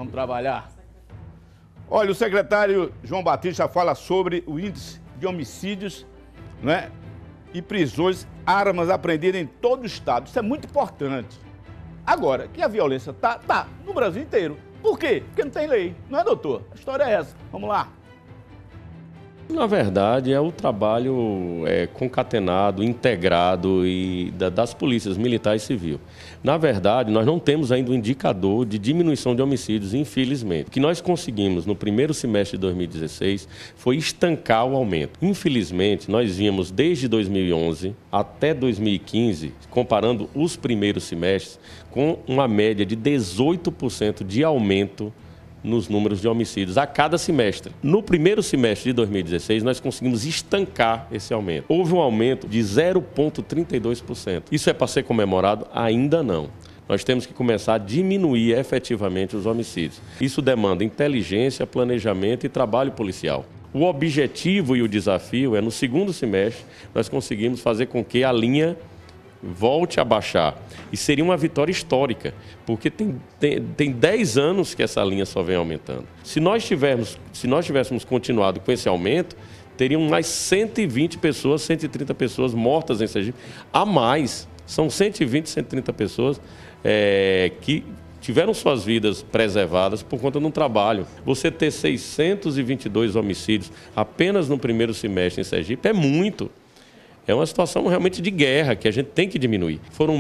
Vamos trabalhar. Olha, o secretário João Batista fala sobre o índice de homicídios, né, e prisões, armas apreendidas em todo o estado. Isso é muito importante. Agora, que a violência tá no Brasil inteiro. Por quê? Porque não tem lei. Não é, doutor? A história é essa. Vamos lá. Na verdade, é o trabalho concatenado, integrado das polícias militar e civil. Na verdade, nós não temos ainda um indicador de diminuição de homicídios, infelizmente. O que nós conseguimos no primeiro semestre de 2016 foi estancar o aumento. Infelizmente, nós vimos desde 2011 até 2015, comparando os primeiros semestres, com uma média de 18% de aumento nos números de homicídios a cada semestre. No primeiro semestre de 2016, nós conseguimos estancar esse aumento. Houve um aumento de 0,32%. Isso é para ser comemorado? Ainda não. Nós temos que começar a diminuir efetivamente os homicídios. Isso demanda inteligência, planejamento e trabalho policial. O objetivo e o desafio é, no segundo semestre, nós conseguimos fazer com que a linha volte a baixar. E seria uma vitória histórica, porque tem 10 anos que essa linha só vem aumentando. Se nós tivéssemos continuado com esse aumento, teriam mais 120 pessoas, 130 pessoas mortas em Sergipe. A mais, são 120, 130 pessoas que tiveram suas vidas preservadas por conta de um trabalho. Você ter 622 homicídios apenas no primeiro semestre em Sergipe é muito. É uma situação realmente de guerra que a gente tem que diminuir. Foram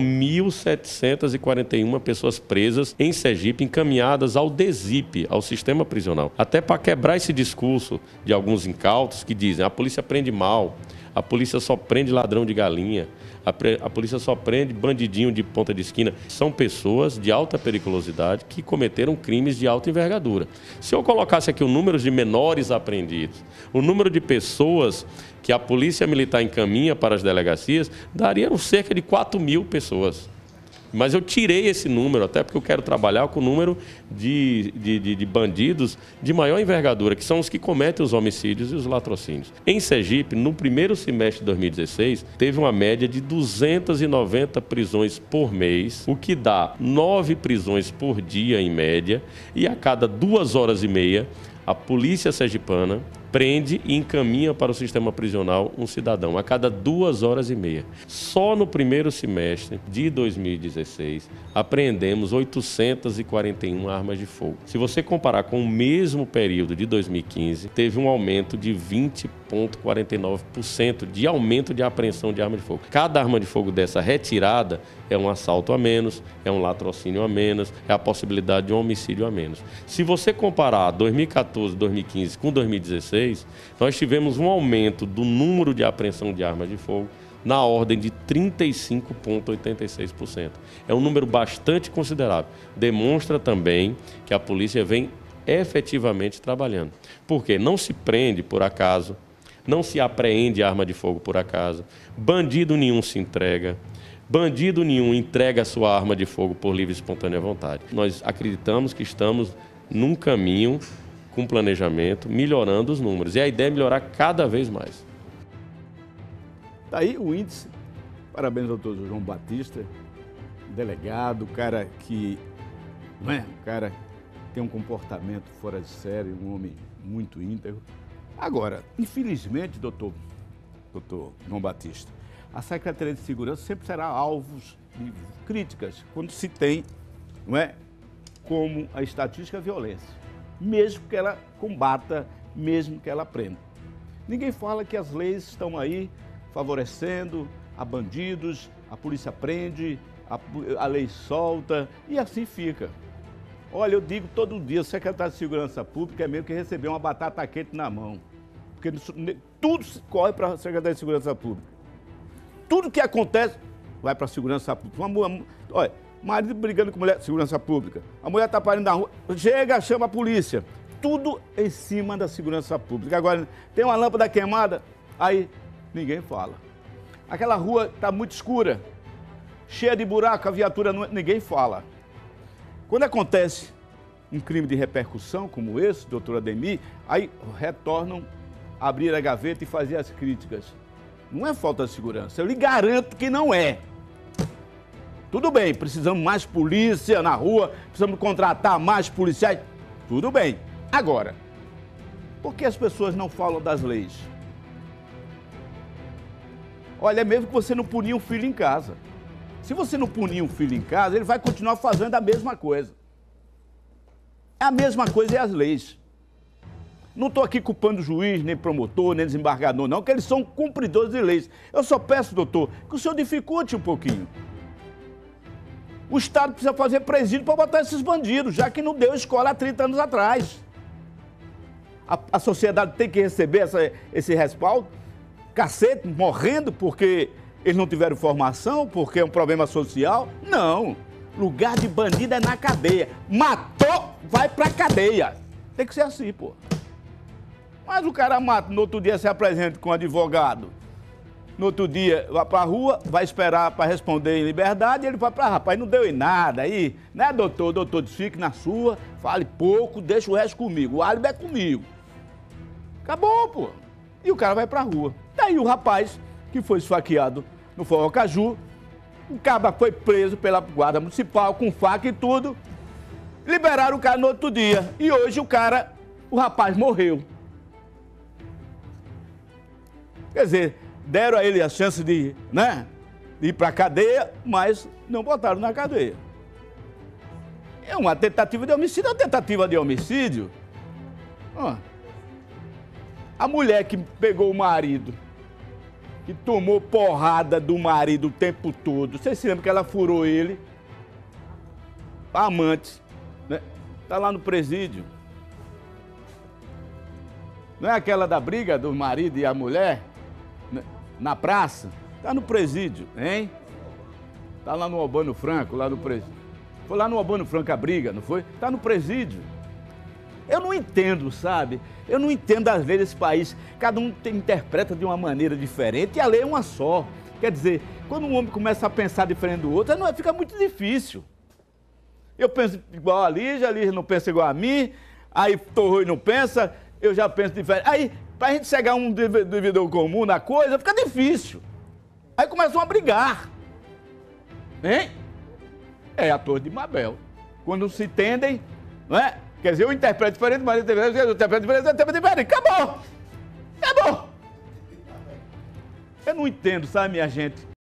1.741 pessoas presas em Sergipe, encaminhadas ao DSIP, ao sistema prisional. Até para quebrar esse discurso de alguns incautos que dizem a polícia prende mal, a polícia só prende ladrão de galinha, a polícia só prende bandidinho de ponta de esquina. São pessoas de alta periculosidade que cometeram crimes de alta envergadura. Se eu colocasse aqui o número de menores apreendidos, o número de pessoas que a polícia militar encaminha para as delegacias, daria cerca de 4.000 pessoas. Mas eu tirei esse número, até porque eu quero trabalhar com o número de bandidos de maior envergadura, que são os que cometem os homicídios e os latrocínios. Em Sergipe, no primeiro semestre de 2016, teve uma média de 290 prisões por mês, o que dá 9 prisões por dia, em média, e a cada 2 horas e meia, a polícia sergipana prende e encaminha para o sistema prisional um cidadão a cada 2 horas e meia. Só no primeiro semestre de 2016, apreendemos 841 armas de fogo. Se você comparar com o mesmo período de 2015, teve um aumento de 20,49% de aumento de apreensão de arma de fogo. Cada arma de fogo dessa retirada é um assalto a menos, é um latrocínio a menos, é a possibilidade de um homicídio a menos. Se você comparar 2014, 2015 com 2016, nós tivemos um aumento do número de apreensão de armas de fogo na ordem de 35,86%. É um número bastante considerável. Demonstra também que a polícia vem efetivamente trabalhando. Porque não se prende por acaso, não se apreende arma de fogo por acaso, bandido nenhum se entrega, bandido nenhum entrega a sua arma de fogo por livre e espontânea vontade. Nós acreditamos que estamos num caminho com planejamento, melhorando os números. E a ideia é melhorar cada vez mais. Está aí o índice. Parabéns ao doutor João Batista, delegado, cara que cara tem um comportamento fora de série, um homem muito íntegro. Agora, infelizmente, doutor João Batista, a Secretaria de Segurança sempre será alvo de críticas quando se tem, como a estatística, a violência. Mesmo que ela combata, mesmo que ela prenda. Ninguém fala que as leis estão aí favorecendo a bandidos, a polícia prende, a lei solta e assim fica. Olha, eu digo todo dia, o secretário de Segurança Pública é meio que receber uma batata quente na mão. Porque tudo corre para a Secretaria de Segurança Pública. Tudo que acontece vai para a Segurança Pública. Olha, marido brigando com mulher, segurança pública. A mulher está parindo na rua, chega, chama a polícia. Tudo em cima da segurança pública. Agora, tem uma lâmpada queimada, aí ninguém fala. Aquela rua está muito escura, cheia de buraco, a viatura ninguém fala. Quando acontece um crime de repercussão como esse, doutor Ademir, aí retornam a abrir a gaveta e fazer as críticas. Não é falta de segurança, eu lhe garanto que não é. Tudo bem, precisamos mais polícia na rua, precisamos contratar mais policiais. Tudo bem. Agora, por que as pessoas não falam das leis? Olha, é mesmo que você não punir um filho em casa. Se você não punir um filho em casa, ele vai continuar fazendo a mesma coisa. A mesma coisa é as leis. Não estou aqui culpando o juiz, nem promotor, nem desembargador, não, que eles são cumpridores de leis. Eu só peço, doutor, que o senhor dificulte um pouquinho. O Estado precisa fazer presídio para botar esses bandidos, já que não deu escola há 30 anos atrás. A sociedade tem que receber esse respaldo. Cacete, morrendo porque eles não tiveram formação, porque é um problema social. Não. Lugar de bandido é na cadeia. Matou, vai pra cadeia. Tem que ser assim, pô. Mas o cara mata, no outro dia se apresenta com um advogado. No outro dia vai pra rua, vai esperar para responder em liberdade, e ele vai pra rapaz, não deu em nada aí, né, doutor? Doutor, fique na sua, fale pouco, deixa o resto comigo. O álibi é comigo. Acabou, pô. E o cara vai pra rua. Daí o rapaz, que foi esfaqueado no Forró Caju, o cara foi preso pela guarda municipal, com faca e tudo. Liberaram o cara no outro dia. E hoje o rapaz morreu. Quer dizer, deram a ele a chance de, né, de ir pra cadeia, mas não botaram na cadeia. É uma tentativa de homicídio, uma tentativa de homicídio. A mulher que pegou o marido, que tomou porrada do marido o tempo todo, vocês se lembram que ela furou ele? A amante, né? Tá lá no presídio. Não é aquela da briga do marido e a mulher? Na praça? Tá no presídio, hein? Tá lá no Albano Franco, lá no presídio. Foi lá no Albano Franco a briga, não foi? Tá no presídio. Eu não entendo, sabe? Eu não entendo às vezes esse país. Cada um interpreta de uma maneira diferente e a lei é uma só. Quer dizer, quando um homem começa a pensar diferente do outro, não, fica muito difícil. Eu penso igual a Lígia não pensa igual a mim, aí Torroi não pensa, eu já penso diferente. Aí, pra gente chegar a um divisor comum na coisa, fica difícil. Aí começam a brigar. Hein? É a Torre de Babel. Quando se entendem, não é? Quer dizer, eu interpreto diferente, mas eu interpreto diferente. Acabou! Acabou! Eu não entendo, sabe, minha gente?